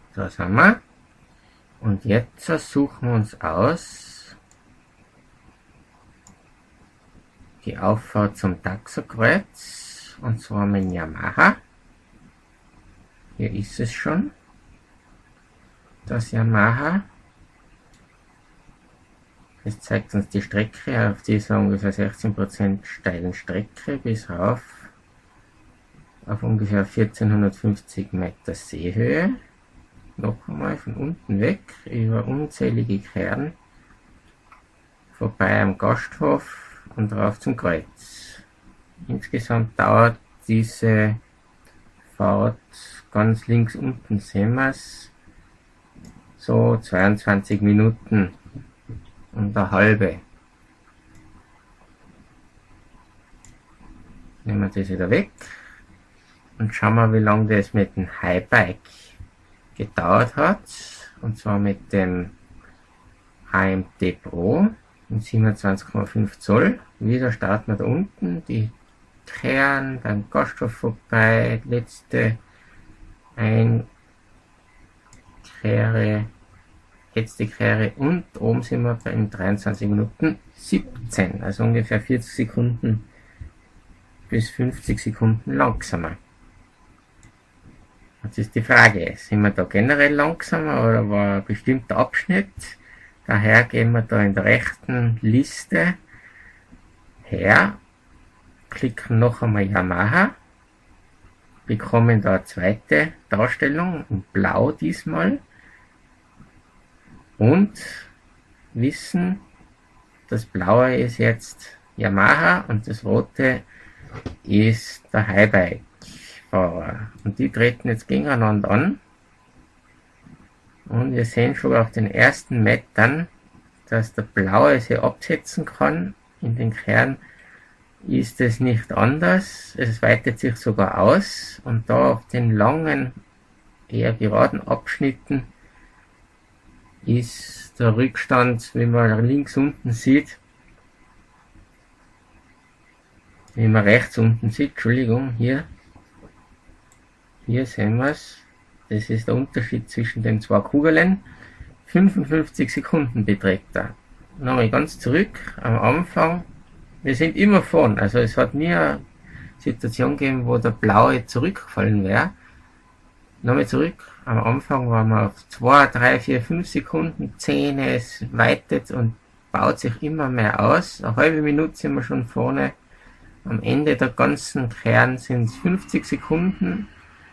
Da sind wir. Und jetzt suchen wir uns aus die Auffahrt zum Taxokreuz, und zwar mit Yamaha. Hier ist es schon, das Yamaha. Es zeigt uns die Strecke auf dieser ungefähr 16% steilen Strecke bis rauf auf ungefähr 1450 Meter Seehöhe. Noch einmal von unten weg über unzählige Kärren, vorbei am Gasthof und rauf zum Kreuz. Insgesamt dauert diese Fahrt, ganz links unten sehen wir es, so 22 Minuten und eine halbe. Nehmen wir das wieder weg und schauen wir, wie lange das mit dem Highbike gedauert hat, und zwar mit dem AMT Pro mit 27,5 Zoll. Wieder starten wir da unten, die Kärren beim Gasthof vorbei, letzte Kräre und oben sind wir bei 23 Minuten 17, also ungefähr 40 Sekunden bis 50 Sekunden langsamer. Jetzt ist die Frage, sind wir da generell langsamer oder war ein bestimmter Abschnitt? Daher gehen wir da in der rechten Liste her, klicken noch einmal Yamaha, bekommen da eine zweite Darstellung in Blau diesmal und wissen, das Blaue ist jetzt Yamaha und das Rote ist der Highbike-Fahrer. Und die treten jetzt gegeneinander an. Und wir sehen schon auf den ersten Metern, dass der Blaue sie absetzen kann. In den Kärren ist es nicht anders. Es weitet sich sogar aus. Und da auf den langen, eher geraden Abschnitten ist der Rückstand, wie man links unten sieht, wie man rechts unten sieht, Entschuldigung, hier sehen wir es, das ist der Unterschied zwischen den zwei Kugeln, 55 Sekunden beträgt er. Nochmal ganz zurück, am Anfang, wir sind immer vorn, also es hat nie eine Situation gegeben, wo der Blaue zurückgefallen wäre. Nochmal zurück, am Anfang waren wir auf 2, 3, 4, 5 Sekunden, 10, es weitet und baut sich immer mehr aus. Eine halbe Minute sind wir schon vorne. Am Ende der ganzen Kärren sind es 50 Sekunden.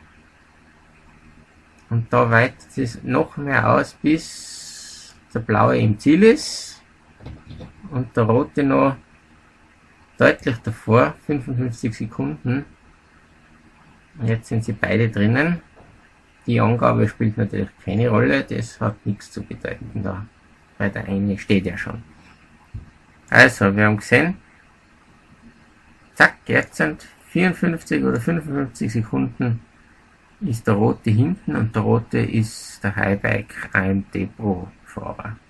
Und da weitet es noch mehr aus, bis der Blaue im Ziel ist. Und der Rote noch deutlich davor, 55 Sekunden. Und jetzt sind sie beide drinnen. Die Angabe spielt natürlich keine Rolle, das hat nichts zu bedeuten da, weil der eine steht ja schon. Also, wir haben gesehen, zack, jetzt sind 54 oder 55 Sekunden ist der Rote hinten und der Rote ist der Highbike AMT Pro Fahrer.